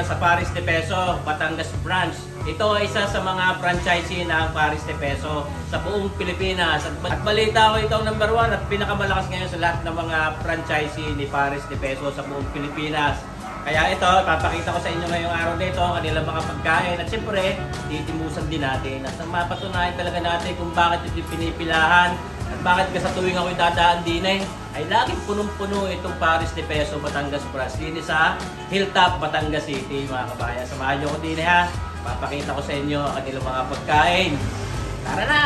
sa Paris de Peso, Batangas branch. Ito ay isa sa mga franchisee ng Paris de Peso sa buong Pilipinas. At balita ko itong number 1 at pinakamalakas ngayon sa lahat ng mga franchisee ni Paris de Peso sa buong Pilipinas. Kaya ito, papakita ko sa inyo ngayong araw nito ang kanilang mga pagkain. At siyempre, titimusan din natin at mapatunayan talaga natin kung bakit ito pinipilahan at bakit ka sa tuwing ako'y dadaan din ay laging punong-puno itong Paris de Peso Batangas branch din sa Hilltop, Batangas City, mga kabayan. Samahan nyo ko din ha. Papakita ko sa inyo ang kanilang mga pagkain. Tara na!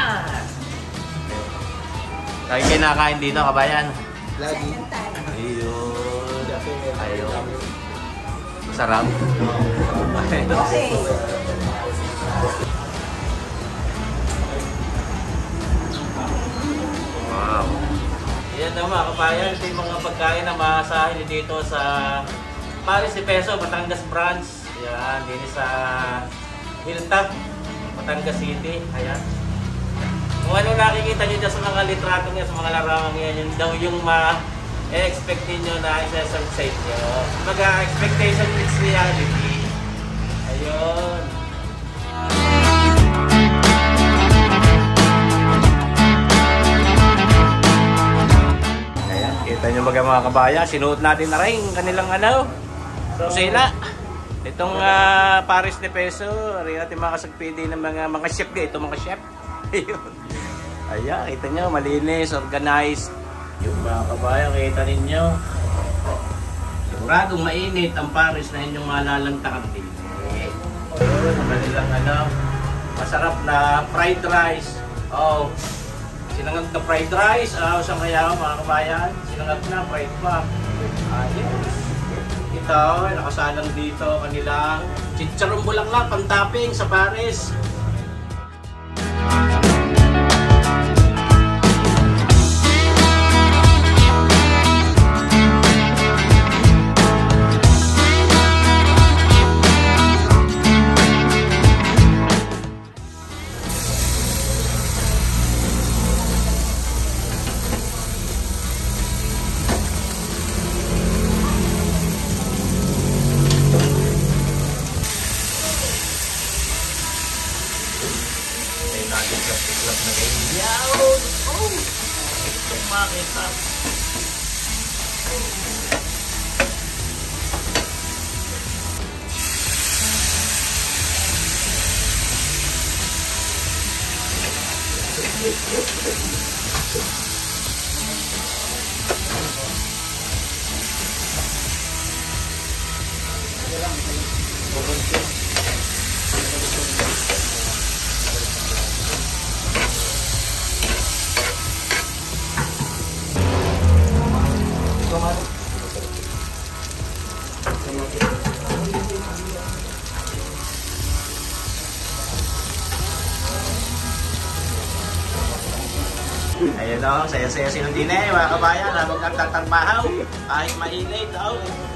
Lagi kayo nakakain dito, kabayan? Lagi. Ayun. Ayun. Masarap. Okay. Wow. Yan daw mga kabayan, ito yung mga pagkain na maasahin dito sa Paris de Peso, Batangas branch. Yan, din sa Hilltop, Batangas City. Ayan. Kung ano nakikita nyo dyan sa mga litrato niya, sa mga larangan niya, yun daw yung ma-expect nyo na isa-serve sa inyo. Mag-expectation meets reality. Ayun. Kita nyo mga kabayan, sinuot natin na rin kanilang kusina. Itong Paris de Peso, rin natin makasagpili ng mga chef dito, mga chef. Ayan, kita nyo, malinis, organized. Yung mga kabayan, kita ninyo. Siguradong mainit ang Paris na inyong malalantakan dito. Ang kanilang masarap na fried rice. Oh. Sinangag na fried rice, saan kaya mga kabayan? Sinangag na fried pa. Ayos. Ito, nakasalang dito kanilang chicharong bulaklak, pang-topping sa Paris. Makita. Ayan o, saya-saya sila din mga kabayan, habang nagtatrabaho, kahit mainit daw.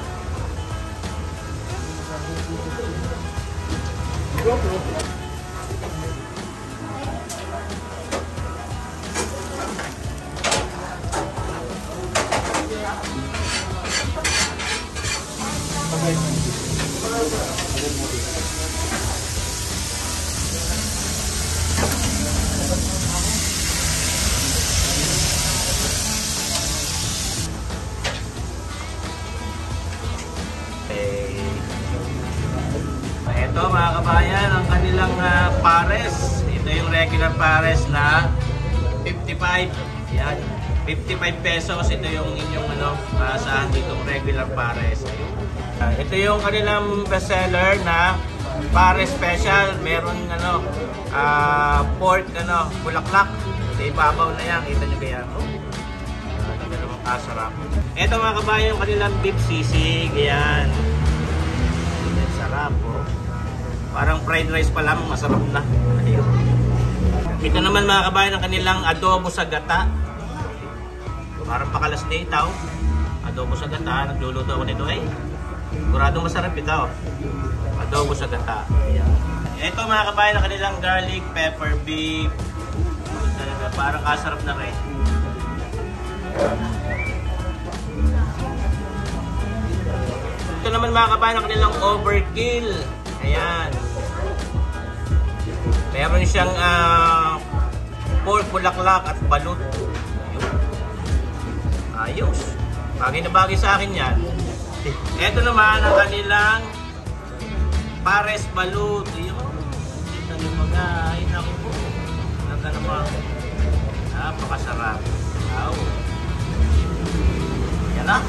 Ito mga kabayan, ang kanilang pares. Ito yung regular pares na 55. Yan, 55 pesos. Ito yung inyong saan ditong regular pares. Ito yung kanilang bestseller na pares special. Meron pork bulaklak. Sa ibabaw na yan. Kita nyo kaya. Ito naman kasarap. Ito mga kabayan, yung kanilang beef sisig. Yan. Sarap po. Parang fried rice pa lang, masarap na. Ayun. Ito naman mga kabayan ang kanilang adobo sa gata. Parang pakalas na itaw. Adobo sa gata. Nagluluto ako nito ay. Siguradong masarap ito. Adobo sa gata. Ayan. Ito mga kabayan ang kanilang garlic pepper beef. Talaga, parang kasarap na rin. Ito naman mga kabayan ang kanilang overkill. Ayan. Meron siyang pork, bulaklak at balut. Ayos. Bagay na bagay sa akin yan. Ito naman ang kanilang pares balut. Ito yung mga inaku po. Naka naman. Napakasarap. Wow. Yan na.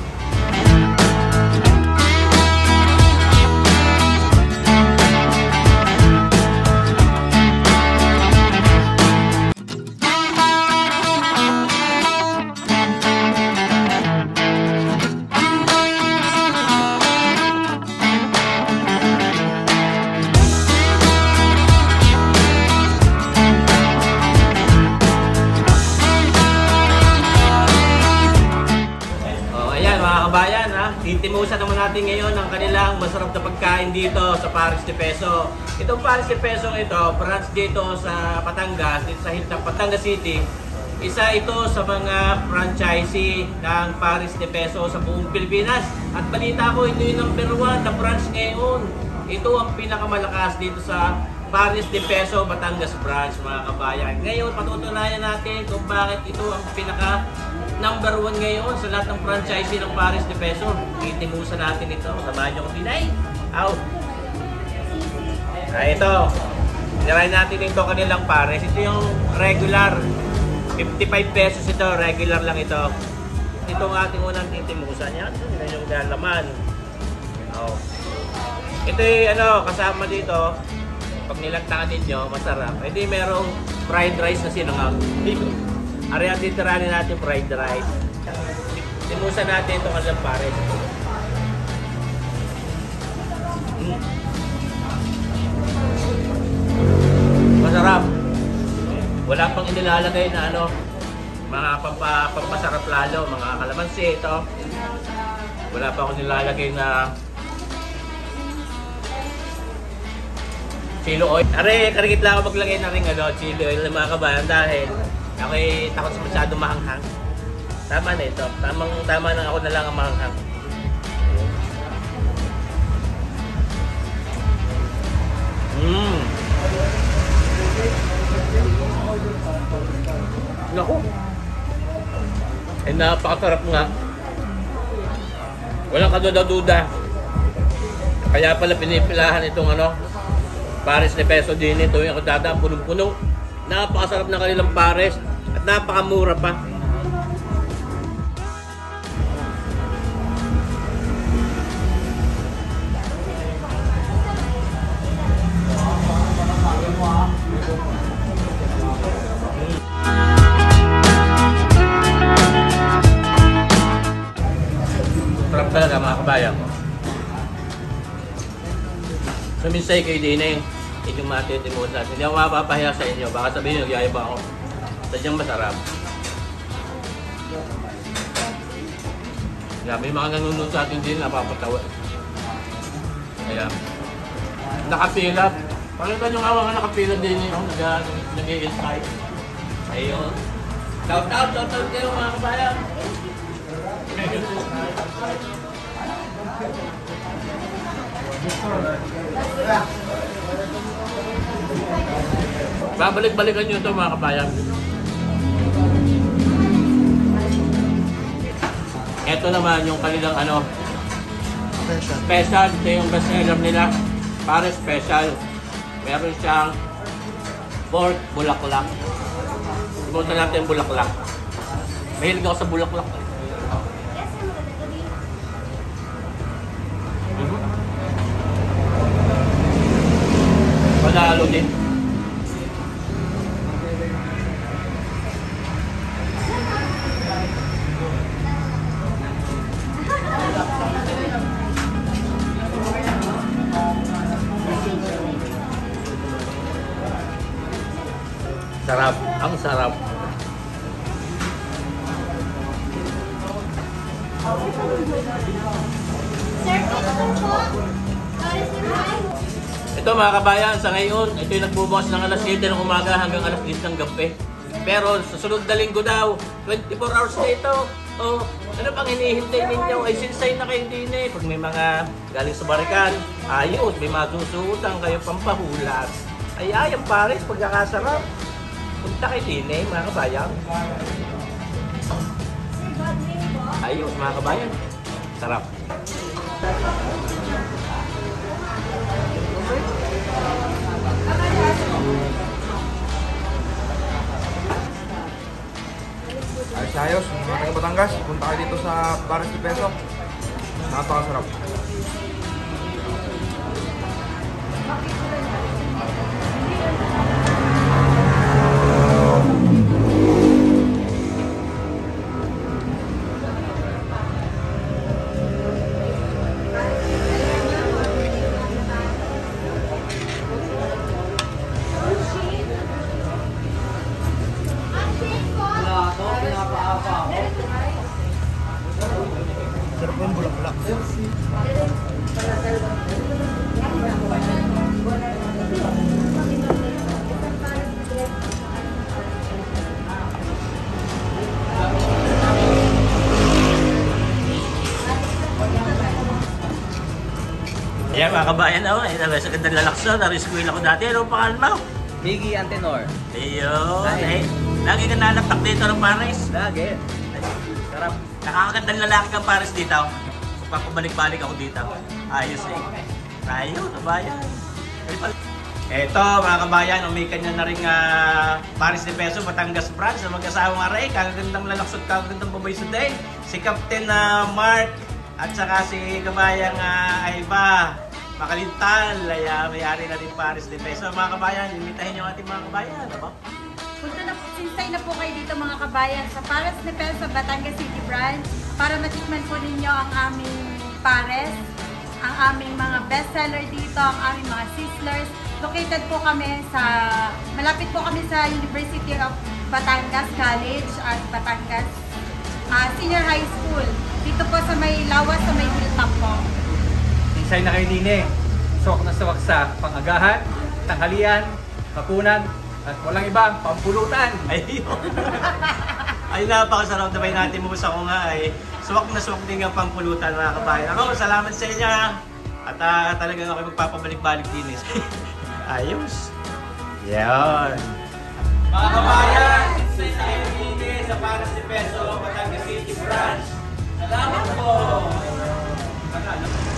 Kabayan, titimusan naman natin ngayon ang kanilang masarap na pagkain dito sa Paris de Peso. Itong Paris de Peso ito, branch dito sa Batangas, dito sa Hilltop, Batangas City. Isa ito sa mga franchisee ng Paris de Peso sa buong Pilipinas. At balita ko, ito yung number 1 na branch ngayon. Ito ang pinakamalakas dito sa Paris de Peso, Batangas branch, mga kabayan. Ngayon, patutunayan natin kung bakit ito ang pinaka number 1 ngayon sa lahat ng franchisee ng Paris de Peso. Itimusan natin ito. Samahan nyo ko tinay. Out. Ito. Tirahin natin ito kanilang Paris. Ito yung regular. 55 pesos ito. Regular lang ito. Ito ang ating unang titimusan. Yan yung laman. Ito yung kasama dito. Pag nilagtaan ninyo, masarap. Hindi merong fried rice na sinangag. Ariyan titiranin natin fried rice. Timusan natin ito kanilang Paris. Masarap. Wala pang inilalagay na mga pampasarap lalo, mga kalamansi ito. Wala pa akong nilalagay na chili oil. Karikit lang ako maglagay na rin chili oil ng mga kabayan dahil ako'y takot sa masyadong mahanghang. Tama na ito. Tama na ako na lang ang mahanghang. Naku. Napakasarap nga. Walang kaduda-duda. Kaya pala pinipilahan itong Paris de Peso din ito. Yung kadada, punong-puno. Napakasarap na kanilang Paris. At napakamura pa. Sarap talaga mga kabayan. Suminsay kayo din inyong matitimusan. Hindi ako mapapahiya sa inyo. Baka sabihin nyo, nagyayaba ako. Sadyang masarap. May mga nanonood sa atin din napapatawa. Kaya, nakapila. Pakita yung awang nakapila din yung nag-i-inspire. Ayun. Shout out kayo mga kabayan. Babalik-balikan nyo ito mga kabayan. Ito naman yung kanilang special. Ito yung best seller nila. Para special. Meron siyang pork bulaklak. Subukan natin bulaklak. Mahilig ako sa bulaklak. Panalo din. Sarap, ang sarap. Ito mga kabayan, sa ngayon, ito yung nagbubukas ng alas 7 ng umaga hanggang alas 10 ng gabi. Pero sa sunod na linggo daw, 24 hours na ito. Oh, ano pang hinihintay ninyo? Ay, sinsay na kayo din eh. Pag may mga galing sa barikan, ayos, may masusutan kayo pampahulat. Ay, ang pares, pagkakasarap. Punta kayo din eh, mga kabayan. Ayos, mga kabayan. Sarap. Ayos, mga taga Batangas, punta kayo dito sa Pares de Peso. Napakasarap. Sarap yung bulak-bulak. Ayan mga kabayan, oh, sa gandang lalakso, na-rescue ako dati. Ano ang pangalan mo? Biggie Antenor. Ayun. Ay. Lagi ka nalapak dito ng Paris. Lagi. Sarap. Nakakagandang lalaki kang Paris dito. Papabalik-balik ako dito. Ayos eh. Tayo, kabayan. Eto mga kabayan, umikan niya na rin Paris de Peso, Batangas branch na mag-asawang aray. Kagandang lalaksot, kagandang babay sa day. Si Captain Mark at saka si kabayang Aiba Makalintal. Ay may-ari na din Paris de Peso. Mga kabayan, imitahin niyo ating mga kabayan. Ano? Punta na, sinsay na po kayo dito mga kabayan sa Pares de Peso, Batangas City Branch para matikman po ninyo ang aming pares, ang aming mga bestseller dito, ang aming mga sizzlers. Located po kami malapit po kami sa University of Batangas College at Batangas Senior High School. Dito po sa may lawas, sa may hilltop po. Sinsay na kayo din eh. Suwak na suwak sa pang-agahan, tanghalian, hapunan, at walang iba, pampulutan. Ayun. Ay, napakasarap na natin mo sa ko nga ay suwak na suwak din ang pampulutan mga kabayan. Ako, salamat sa inyo. At talagang ako magpapabalik-balik din eh. Ayos. Yan. Mga kabayan, sa kayo din sa Pares de Peso, Batangas City Branch. Salamat po.